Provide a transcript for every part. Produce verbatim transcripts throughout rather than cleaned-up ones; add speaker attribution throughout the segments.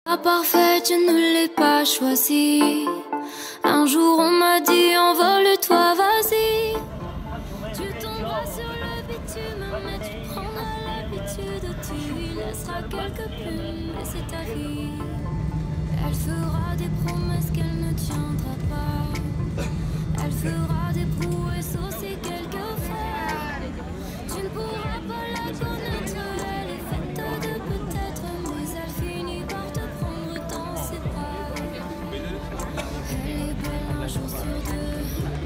Speaker 1: Pas parfaite, je ne l'ai pas choisi. Un jour on m'a dit envole-toi, vas-y. Tu tomberas sur le bitume, mais tu prendras l'habitude. Tu y laisseras quelques plumes, et c'est ta vie. Elle fera des promesses qu'elle ne tiendra pas. Elle fera des prouesses aussi quelquefois. Tu ne pourras pas la connaître, elle est faite de peut-être, mais elle finit par te prendre dans ses bras. Elle est belle un jour sur deux.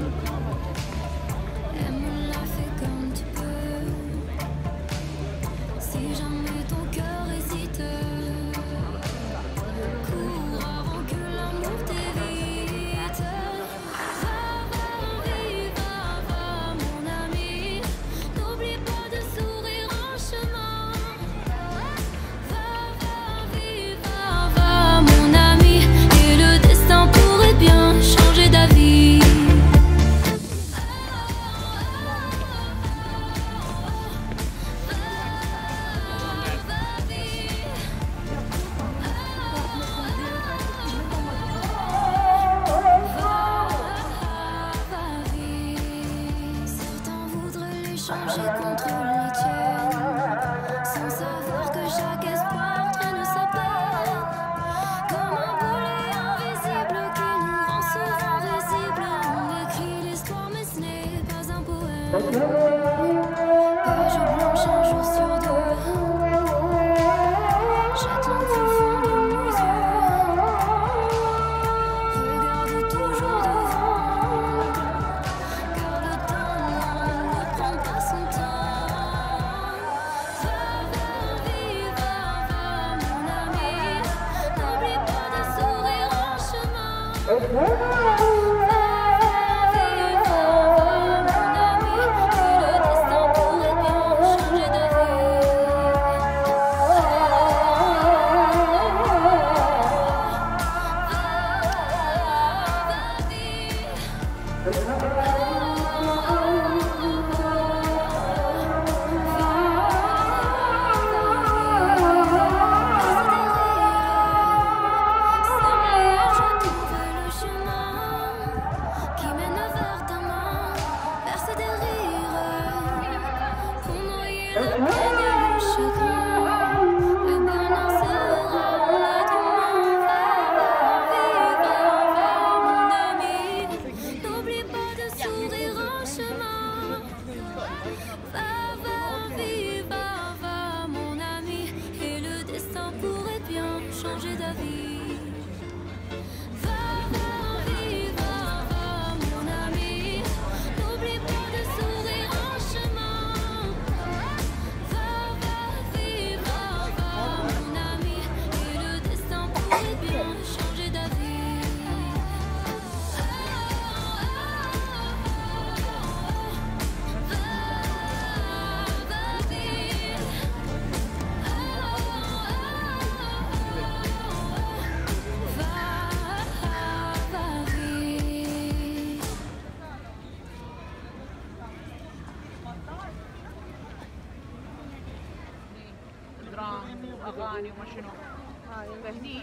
Speaker 1: Elle me l'a fait comme tu peux. Si jamais ton cœur hésite, cours avant que l'amour t'évite. Va, va, vie, va, va, mon ami. N'oublie pas de sourire en chemin. Va, va, vie, va, va, mon ami. Et le destin pourrait bien changer d'avis. Certains voudraient les changer contre les tiennes, sans savoir que chaque espoir traîne sa peine. Comme un boulet invisible qui nous rend souvent risibles. On écrit l'histoire mais ce n'est pas un poème. Page blanche un jour sur deux. Jette l'encre au fond de nos yeux. Regarde toujours devant, car le temps ne prend pas son temps. Va, va, vie, va, va, mon ami. N'oublie pas de sourire en chemin. Va, va, vie, va, va, mon ami. Et le destin pourrait bien changer d'avis. Qui mène vers ta main, verser des rires, pour noyer la peine et le chagrin. Le bonheur sera là demain. Va, va, va, mon ami. N'oublie pas de sourire en chemin. Va, va, vie, va, va, mon ami. Et le destin pourrait bien changer d'avis. Va, va, vie, va, va, mon ami. N'oublie pas de sourire en chemin. Va, va, vie, va, va, mon ami. Et le destin pourrait bien changer d'avis. Va, va, vie.
Speaker 2: درام واغاني وما شنو فهني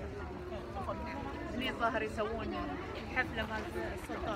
Speaker 2: هني الظاهر يسوون حفله مال السلطان.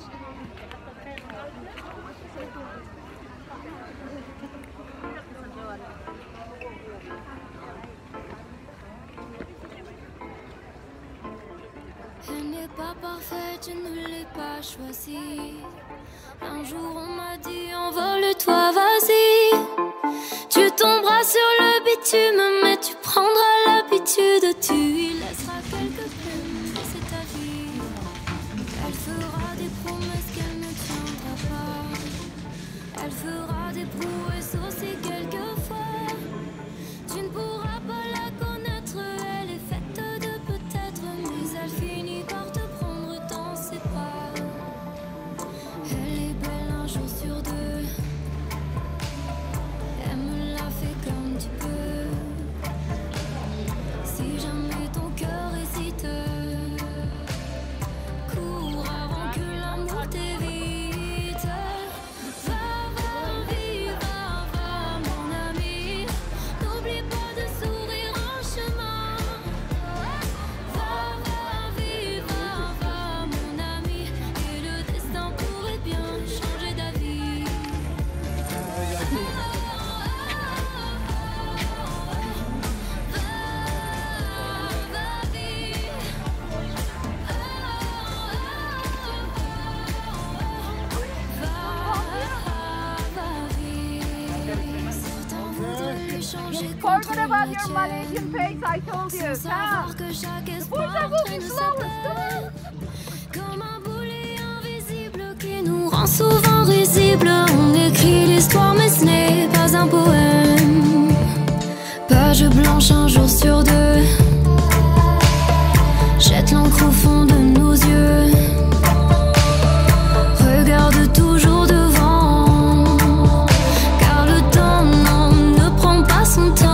Speaker 1: Elle n'est pas parfaite, je ne l'ai pas choisie. Un jour on m'a dit envole-toi, vas-y. Tu tomberas sur le bitume, mais tu prendras l'habitude. Tu y laisseras quelques plumes, et c'est ta vie. Elle fera des promesses qu'elle ne tiendra pas. Elle fera des prouesses aussi quelquefois. Tu ne pourras pas la connaître, elle est faite de peut-être, mais elle finit par te prendre dans ses bras. Elle est belle un jour sur deux. Elle me l'a fait comme tu peux. Si jamais ton cœur hésite, cours avant que l'amour t'évite. Va, va, vie, va, va, mon
Speaker 2: about your Malaysian face, I told you. Come. Push up, move slower, slower.
Speaker 1: Comme un boulet invisible qui nous rend souvent risibles. On écrit l'histoire mais ce n'est pas un poème. Page blanche un jour sur deux. Jette l'encre au fond de nos yeux. Regarde toujours devant, car le temps non, ne prend pas son temps.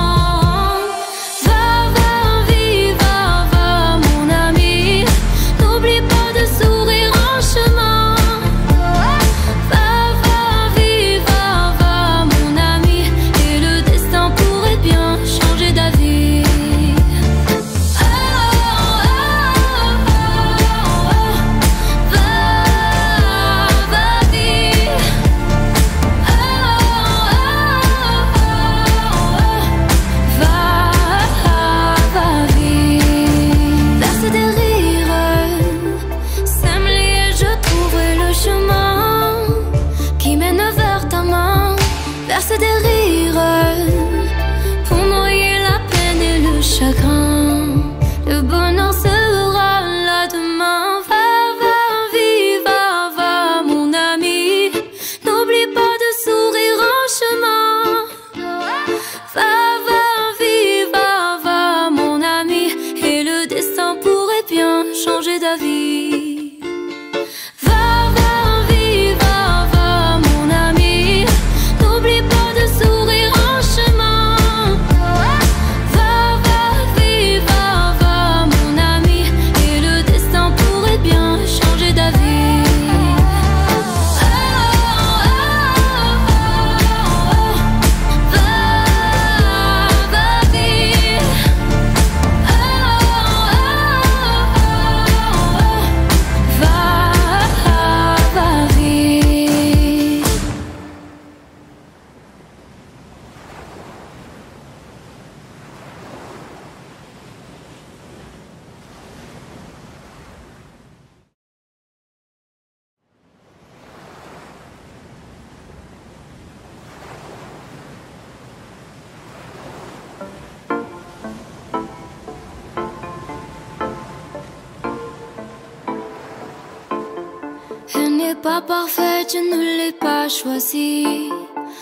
Speaker 1: Pas parfaite, je ne l'ai pas choisie.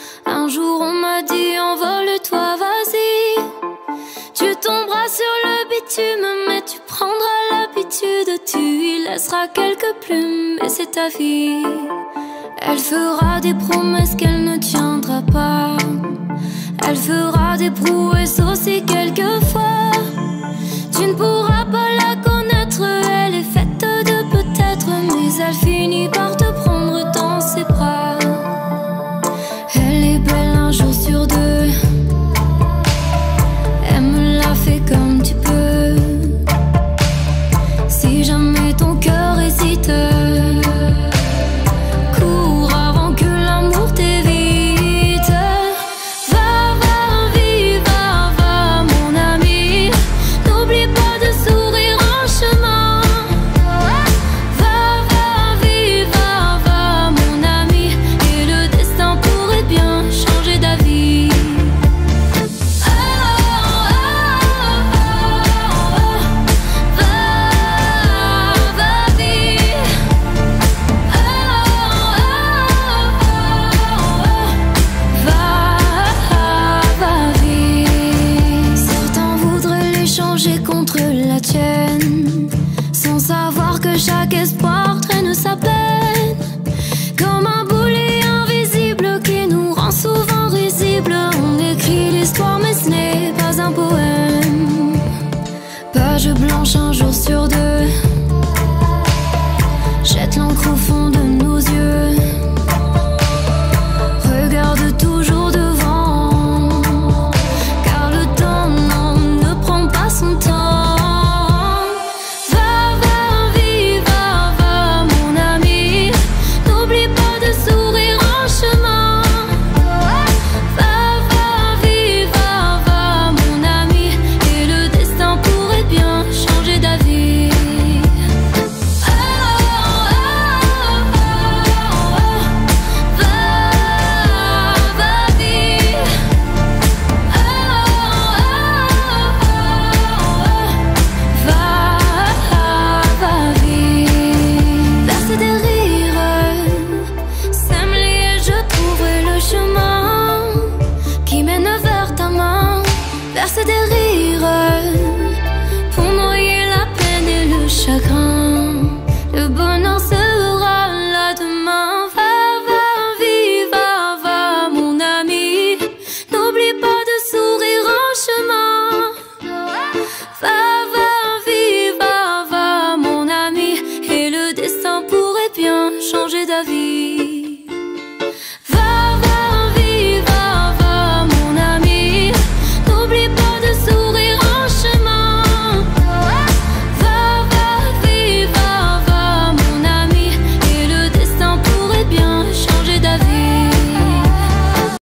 Speaker 1: Un jour on m'a dit envole-toi, vas-y. Tu tomberas sur le bitume, mais tu prendras l'habitude. Tu y laisseras quelques plumes, et c'est ta vie. Elle fera des promesses qu'elle ne tiendra pas. Elle fera des prouesses aussi quelquefois. Tu ne pourras pas la connaître, elle est faite de peut-être, mais elle finit par te prendre dans ses bras. Elle est belle un jour sur deux. Elle me l'a fait comme tu peux. Si jamais ton cœur hésite, cours avant que l'amour t'évite. Va, va, vive, va, va, mon ami. N'oublie pas de sourire en chemin. Va, va, vive, va, va, mon ami. Et le destin pourrait bien changer d'avis. Oh, oh, oh, oh, oh. Va, va, vive. Oh, oh, oh, oh. Va, va, vive. Certains voudraient l'échanger contre la tienne, sans savoir que chaque espoir traîne sa peine. Comme un boulet invisible qui nous rend souvent risibles. On écrit l'histoire mais ce n'est pas un poème. Page blanche un jour sur deux. Jette l'encre au fond de nos yeux. Regarde toujours devant, car le temps non, ne prend pas son temps. Va, va, vive, va, va, mon ami. N'oublie pas de sourire en chemin. Va, va, vive, va, va, mon ami. Et le destin pourrait bien changer d'avis. Oh, oh, oh, oh. changer d'avis.